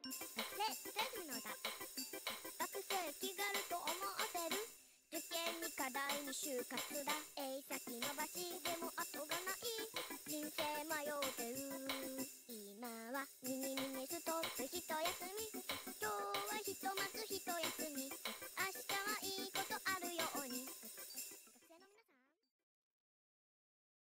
せのだ。学生気軽と思わせる。受験に課題に就活だ。先延ばしでも後がない。人生迷ってる。今はみ